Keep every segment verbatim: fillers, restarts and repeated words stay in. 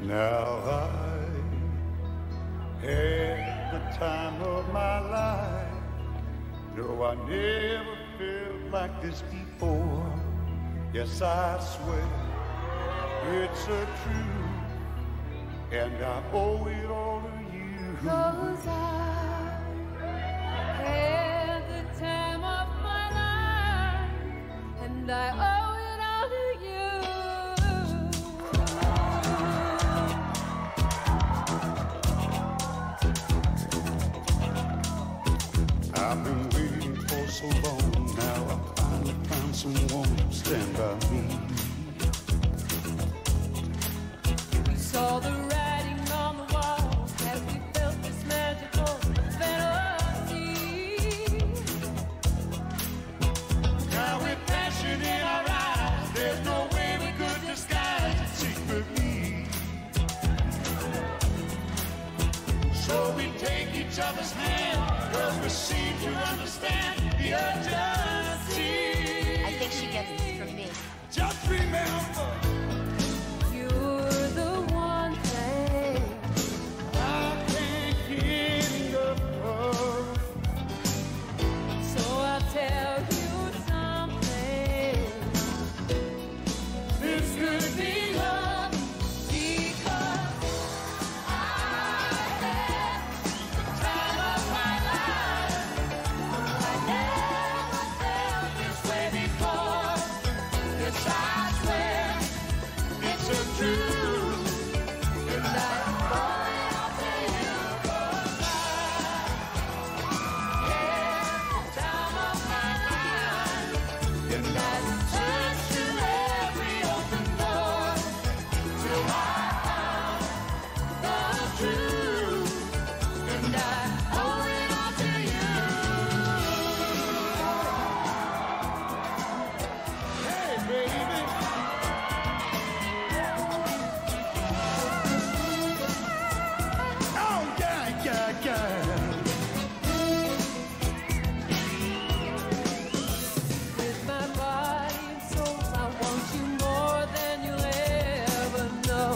Now I had the time of my life. No, I never felt like this before. Yes, I swear it's a truth, and I owe it all to you. 'Cause I had the time of my life, and I owe it all to you. I've been waiting for so long, now I finally found someone to stand by me. We saw the writing on the wall as we felt this magical fantasy. Now with passion in our eyes, there's no way we could disguise it secretly. So we take each other's hand, 'cause we seem to understand the urgency. I think she gets this from me. Just remember, You're the one thing I can't get enough of. so I'll tell you something. This could be love, Because I had the time of my life. I never felt this way before. Yes, I swear it's a truth. and I owe it all to you. 'Cause I had the time of my life. And I searched through every open door till I found the truth, and I owe it all to you. hey, baby. Oh, yeah, yeah, yeah. With my body and soul, I want you more than you'll ever know.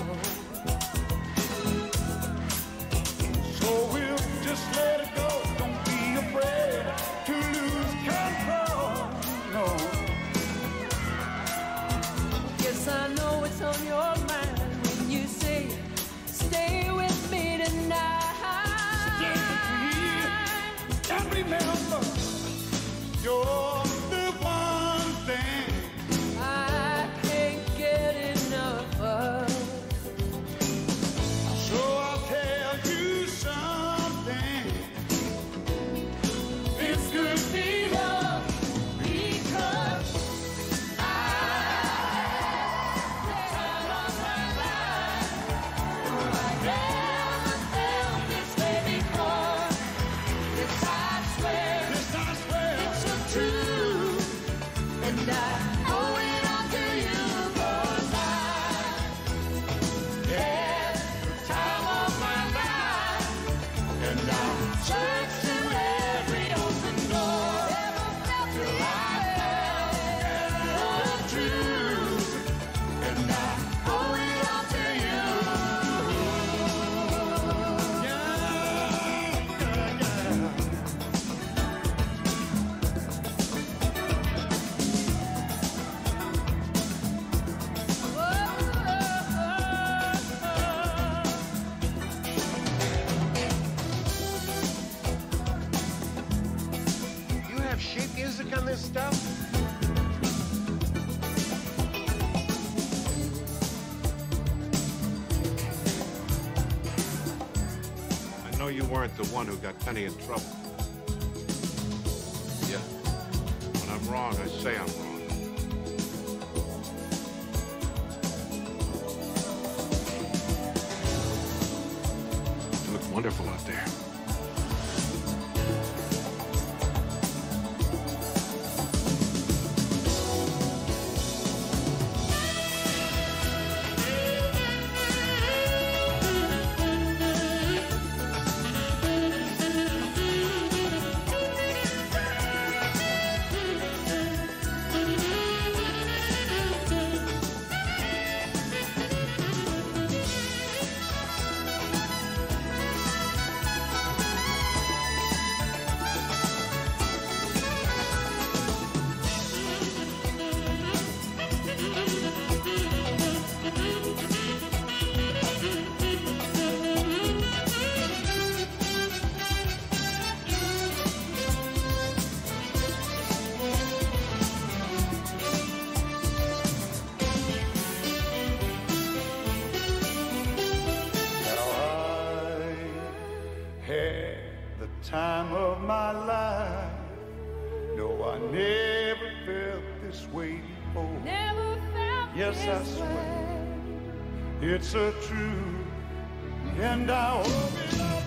So we'll just let it go. Don't be afraid to lose control. No. Yes, I know it's on your mind when you say, stay with me tonight. And remember, you're the one thing I can't get enough of. So I'll tell you something. This could be love, Because I had the time of my life. I never felt this way before. Yes, I swear this I swear. it's a truth, and I owe it all to you. 'Cause I had the time of my life, And I searched through every open door till I found the truth, and I owe it all to you. yeah, yeah, yeah. You have sheet music on this stuff? I know you weren't the one who got Penny in trouble. Yeah. When I'm wrong, I say I'm wrong. You look wonderful out there. time of my life. No, I never felt this way before. Never felt Yes, I this swear way. it's a truth, and I hope it